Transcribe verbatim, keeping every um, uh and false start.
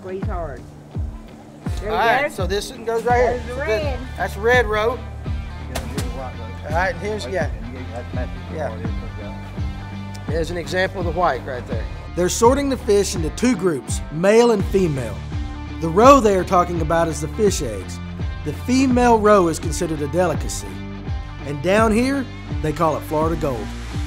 Squeeze hard. There All right, so this one goes right There's here. the red. That's red rope. You're gonna get the white rope. All right, and here's, yeah. And you have to match it. Yeah. There's an example of the white right there. They're sorting the fish into two groups, male and female. The roe they are talking about is the fish eggs. The female roe is considered a delicacy. And down here, they call it Florida gold.